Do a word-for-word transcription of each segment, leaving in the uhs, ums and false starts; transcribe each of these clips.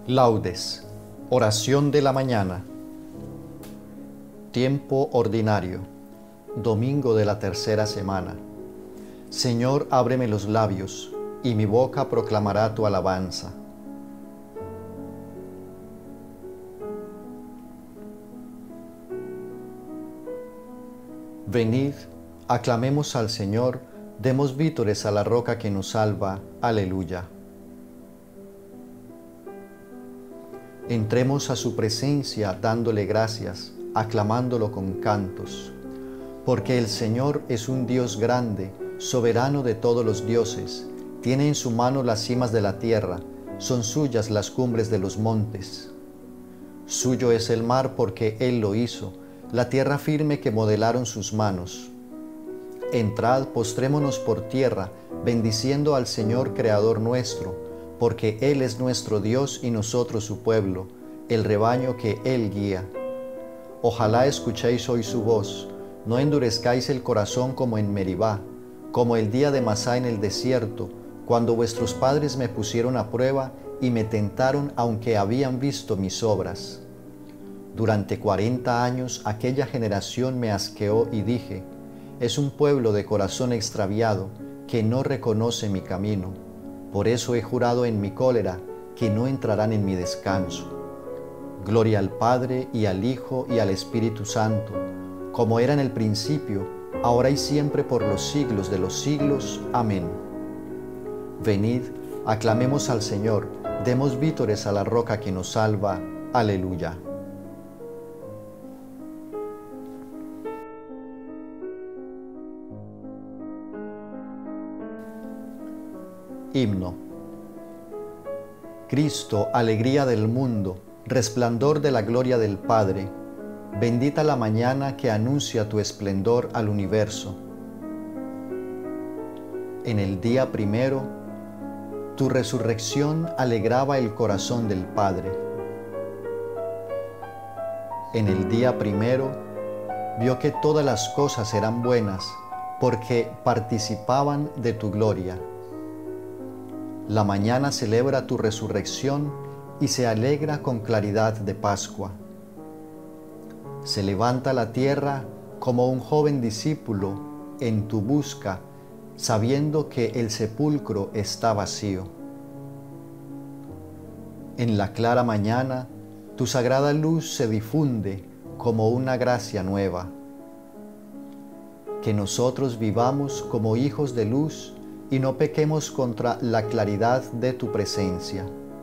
Laudes. Oración de la mañana. Tiempo ordinario. Domingo de la tercera semana. Señor, ábreme los labios, y mi boca proclamará tu alabanza. Venid, aclamemos al Señor, demos vítores a la roca que nos salva. Aleluya. Entremos a su presencia dándole gracias, aclamándolo con cantos. Porque el Señor es un Dios grande, soberano de todos los dioses. Tiene en su mano las cimas de la tierra, son suyas las cumbres de los montes. Suyo es el mar porque Él lo hizo, la tierra firme que modelaron sus manos. Entrad, postrémonos por tierra, bendiciendo al Señor Creador nuestro, porque Él es nuestro Dios y nosotros su pueblo, el rebaño que Él guía. Ojalá escuchéis hoy su voz, no endurezcáis el corazón como en Meribá, como el día de Masá en el desierto, cuando vuestros padres me pusieron a prueba y me tentaron aunque habían visto mis obras. Durante cuarenta años aquella generación me asqueó y dije, es un pueblo de corazón extraviado que no reconoce mi camino. Por eso he jurado en mi cólera que no entrarán en mi descanso. Gloria al Padre y al Hijo y al Espíritu Santo, como era en el principio, ahora y siempre por los siglos de los siglos. Amén. Venid, aclamemos al Señor, demos vítores a la roca que nos salva. Aleluya. Himno. Cristo, alegría del mundo, resplandor de la gloria del Padre, bendita la mañana que anuncia tu esplendor al universo. En el día primero, tu resurrección alegraba el corazón del Padre. En el día primero, vio que todas las cosas eran buenas, porque participaban de tu gloria. La mañana celebra tu resurrección y se alegra con claridad de Pascua. Se levanta la tierra como un joven discípulo en tu busca, sabiendo que el sepulcro está vacío. En la clara mañana, tu sagrada luz se difunde como una gracia nueva. Que nosotros vivamos como hijos de luz y no pequemos contra la claridad de tu presencia.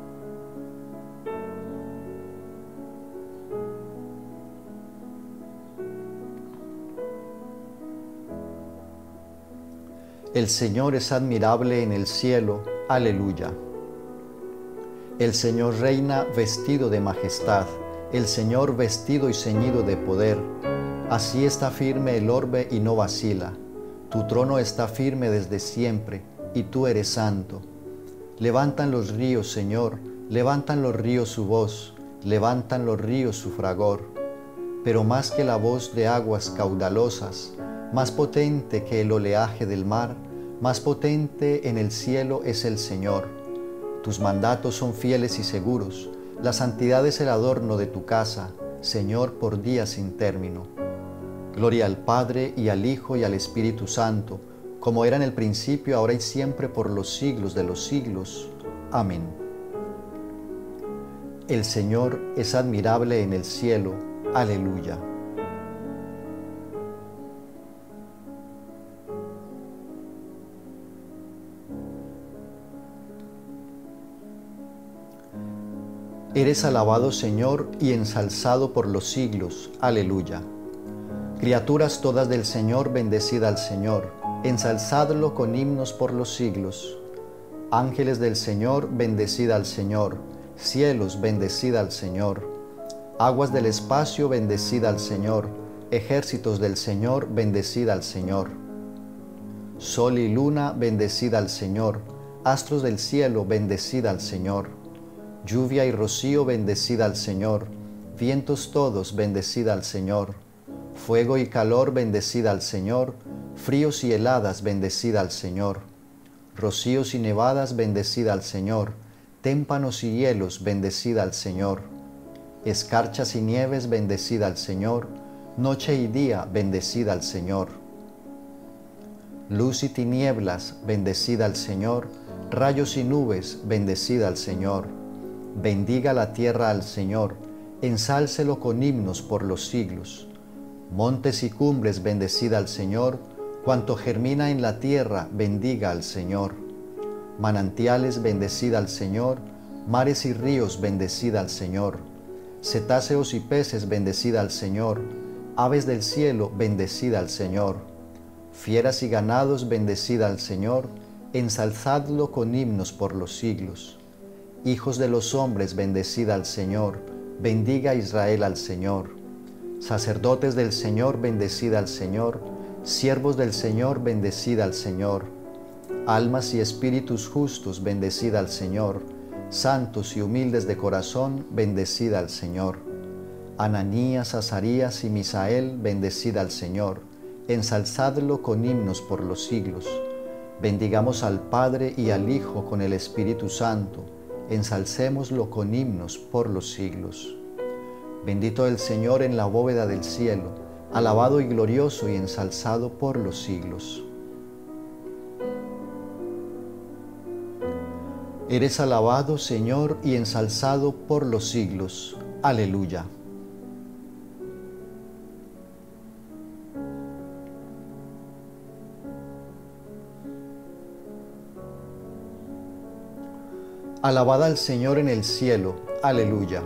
El Señor es admirable en el cielo. Aleluya. El Señor reina vestido de majestad, el Señor vestido y ceñido de poder. Así está firme el orbe y no vacila. Tu trono está firme desde siempre, y tú eres santo. Levantan los ríos, Señor, levantan los ríos su voz, levantan los ríos su fragor. Pero más que la voz de aguas caudalosas, más potente que el oleaje del mar, más potente en el cielo es el Señor. Tus mandatos son fieles y seguros, la santidad es el adorno de tu casa, Señor, por días sin término. Gloria al Padre, y al Hijo, y al Espíritu Santo, como era en el principio, ahora y siempre, por los siglos de los siglos. Amén. El Señor es admirable en el cielo. Aleluya. Eres alabado, Señor, y ensalzado por los siglos. Aleluya. Criaturas todas del Señor, bendecid al Señor, ensalzadlo con himnos por los siglos. Ángeles del Señor, bendecid al Señor, cielos, bendecid al Señor. Aguas del espacio, bendecid al Señor, ejércitos del Señor, bendecid al Señor. Sol y luna, bendecid al Señor, astros del cielo, bendecid al Señor. Lluvia y rocío, bendecid al Señor, vientos todos, bendecid al Señor. Fuego y calor, bendecid al Señor, fríos y heladas, bendecid al Señor. Rocíos y nevadas, bendecid al Señor, Témpanos y hielos, bendecida al Señor. Escarchas y nieves, bendecida al Señor. Noche y día, bendecida al Señor. Luz y tinieblas, bendecida al Señor. Rayos y nubes, bendecida al Señor. Bendiga la tierra al Señor, ensálcelo con himnos por los siglos. Montes y cumbres, bendecida al Señor. Cuanto germina en la tierra, bendiga al Señor. Manantiales, bendecida al Señor. Mares y ríos, bendecida al Señor. Cetáceos y peces, bendecida al Señor. Aves del cielo, bendecida al Señor. Fieras y ganados, bendecida al Señor. Ensalzadlo con himnos por los siglos. Hijos de los hombres, bendecida al Señor. Bendiga Israel al Señor. Sacerdotes del Señor, bendecida al Señor. Siervos del Señor, bendecida al Señor. Almas y espíritus justos, bendecida al Señor. Santos y humildes de corazón, bendecida al Señor. Ananías, Azarías y Misael, bendecida al Señor. Ensalzadlo con himnos por los siglos. Bendigamos al Padre y al Hijo con el Espíritu Santo. Ensalcémoslo con himnos por los siglos. Bendito el Señor en la bóveda del cielo, alabado y glorioso y ensalzado por los siglos. Eres alabado, Señor, y ensalzado por los siglos. Aleluya. Alabad al Señor en el cielo. Aleluya.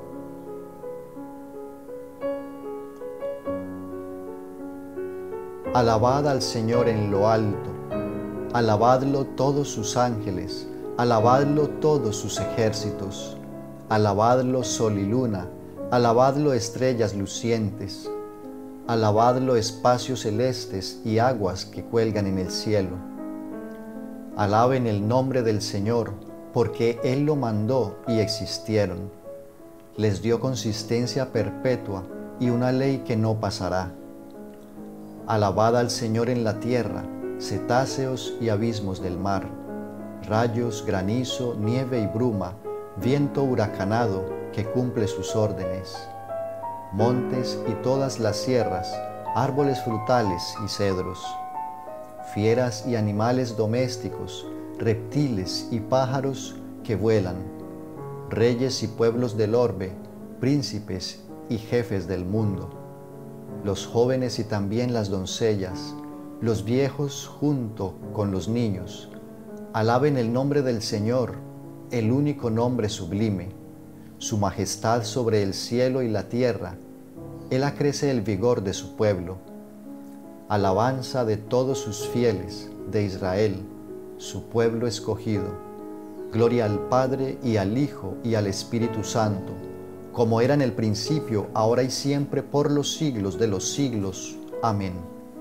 Alabad al Señor en lo alto. Alabadlo todos sus ángeles. Alabadlo todos sus ejércitos. Alabadlo sol y luna. Alabadlo estrellas lucientes. Alabadlo espacios celestes y aguas que cuelgan en el cielo. Alaben el nombre del Señor, porque Él lo mandó y existieron. Les dio consistencia perpetua y una ley que no pasará. Alabad al Señor en la tierra, cetáceos y abismos del mar, rayos, granizo, nieve y bruma, viento huracanado que cumple sus órdenes, montes y todas las sierras, árboles frutales y cedros, fieras y animales domésticos, reptiles y pájaros que vuelan, reyes y pueblos del orbe, príncipes y jefes del mundo, los jóvenes y también las doncellas, los viejos junto con los niños. Alaben el nombre del Señor, el único nombre sublime, su majestad sobre el cielo y la tierra. Él acrece el vigor de su pueblo. Alabanza de todos sus fieles, de Israel, su pueblo escogido. Gloria al Padre y al Hijo y al Espíritu Santo, como era en el principio, ahora y siempre, por los siglos de los siglos. Amén.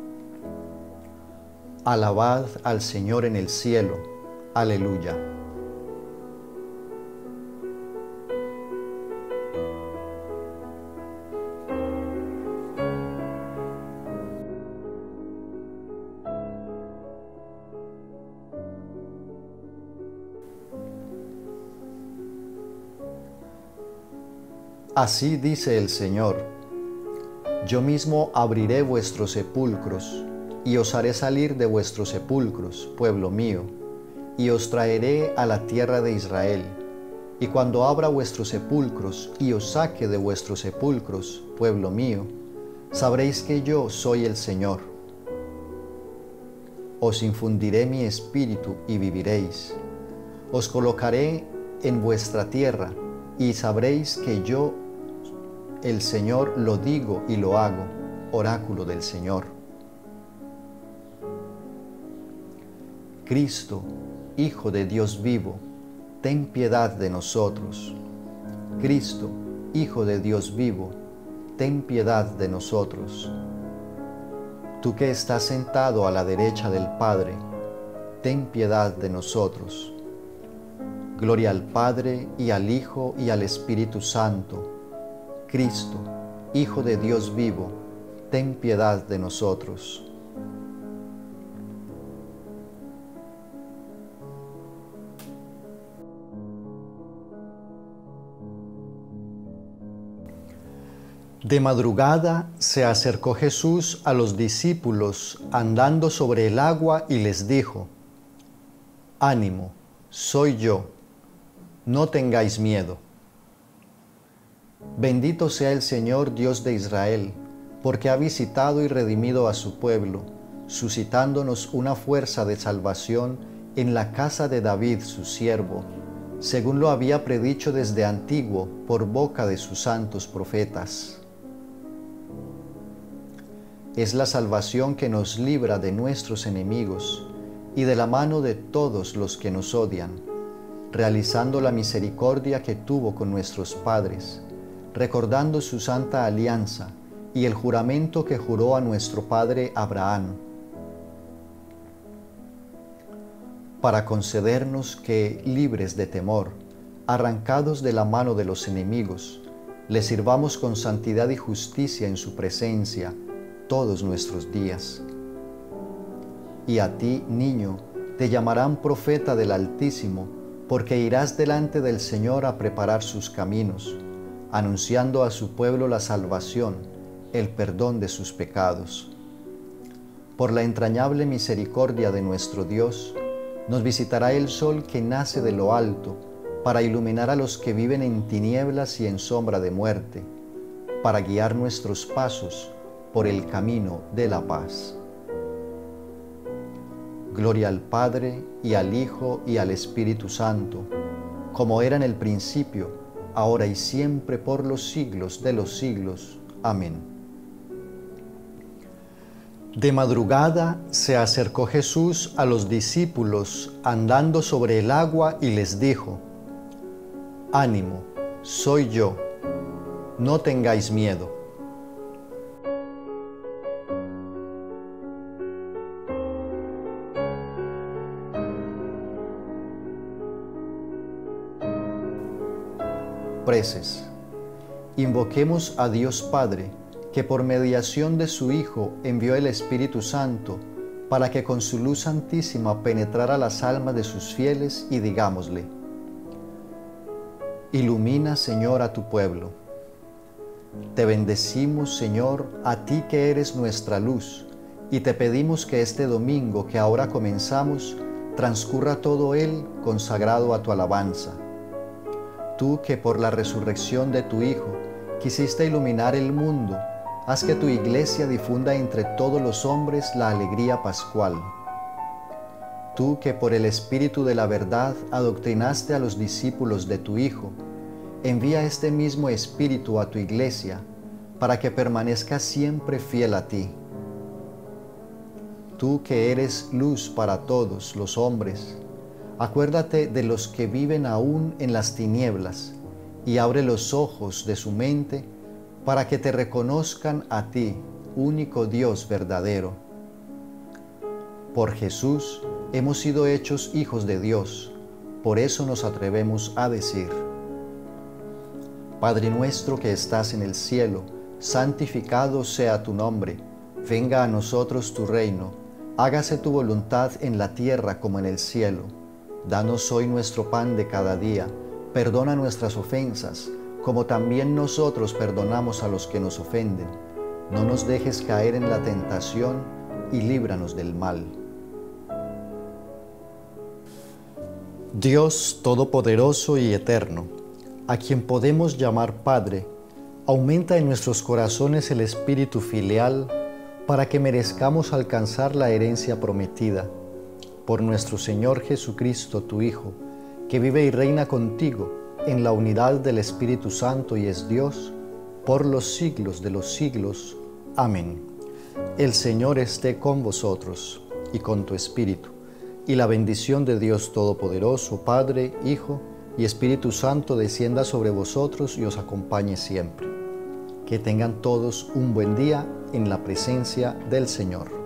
Alabad al Señor en el cielo. Aleluya. Así dice el Señor: yo mismo abriré vuestros sepulcros, y os haré salir de vuestros sepulcros, pueblo mío, y os traeré a la tierra de Israel. Y cuando abra vuestros sepulcros, y os saque de vuestros sepulcros, pueblo mío, sabréis que yo soy el Señor. Os infundiré mi espíritu, y viviréis. Os colocaré en vuestra tierra, y sabréis que yo, el Señor, lo digo y lo hago, oráculo del Señor. Cristo, Hijo de Dios vivo, ten piedad de nosotros. Cristo, Hijo de Dios vivo, ten piedad de nosotros. Tú que estás sentado a la derecha del Padre, ten piedad de nosotros. Gloria al Padre, y al Hijo, y al Espíritu Santo. Cristo, Hijo de Dios vivo, ten piedad de nosotros. De madrugada se acercó Jesús a los discípulos andando sobre el agua y les dijo: Ánimo, soy yo, no tengáis miedo. Bendito sea el Señor Dios de Israel, porque ha visitado y redimido a su pueblo, suscitándonos una fuerza de salvación en la casa de David su siervo, según lo había predicho desde antiguo por boca de sus santos profetas. Es la salvación que nos libra de nuestros enemigos y de la mano de todos los que nos odian, realizando la misericordia que tuvo con nuestros padres, recordando su santa alianza y el juramento que juró a nuestro padre Abraham, para concedernos que, libres de temor, arrancados de la mano de los enemigos, le sirvamos con santidad y justicia en su presencia todos nuestros días. Y a ti, niño, te llamarán profeta del Altísimo, porque irás delante del Señor a preparar sus caminos, anunciando a su pueblo la salvación, el perdón de sus pecados. Por la entrañable misericordia de nuestro Dios, nos visitará el sol que nace de lo alto, para iluminar a los que viven en tinieblas y en sombra de muerte, para guiar nuestros pasos por el camino de la paz. Gloria al Padre, y al Hijo, y al Espíritu Santo, como era en el principio, ahora y siempre, por los siglos de los siglos. Amén. De madrugada se acercó Jesús a los discípulos andando sobre el agua y les dijo: Ánimo, soy yo, no tengáis miedo. Preces. Invoquemos a Dios Padre, que por mediación de su Hijo envió el Espíritu Santo, para que con su luz santísima penetrara las almas de sus fieles, y digámosle: Ilumina, Señor, a tu pueblo. Te bendecimos, Señor, a ti que eres nuestra luz, y te pedimos que este domingo que ahora comenzamos transcurra todo él consagrado a tu alabanza. Tú que por la resurrección de tu Hijo quisiste iluminar el mundo, haz que tu Iglesia difunda entre todos los hombres la alegría pascual. Tú que por el Espíritu de la verdad adoctrinaste a los discípulos de tu Hijo, envía este mismo Espíritu a tu Iglesia, para que permanezca siempre fiel a ti. Tú que eres luz para todos los hombres, acuérdate de los que viven aún en las tinieblas, y abre los ojos de su mente para que te reconozcan a ti, único Dios verdadero. Por Jesús hemos sido hechos hijos de Dios, por eso nos atrevemos a decir: Padre nuestro que estás en el cielo, santificado sea tu nombre, venga a nosotros tu reino, hágase tu voluntad en la tierra como en el cielo. Danos hoy nuestro pan de cada día, perdona nuestras ofensas, como también nosotros perdonamos a los que nos ofenden. No nos dejes caer en la tentación, y líbranos del mal. Dios Todopoderoso y Eterno, a quien podemos llamar Padre, aumenta en nuestros corazones el espíritu filial para que merezcamos alcanzar la herencia prometida. Por nuestro Señor Jesucristo, tu Hijo, que vive y reina contigo en la unidad del Espíritu Santo y es Dios, por los siglos de los siglos. Amén. El Señor esté con vosotros y con tu espíritu, y la bendición de Dios Todopoderoso, Padre, Hijo y Espíritu Santo descienda sobre vosotros y os acompañe siempre. Que tengan todos un buen día en la presencia del Señor.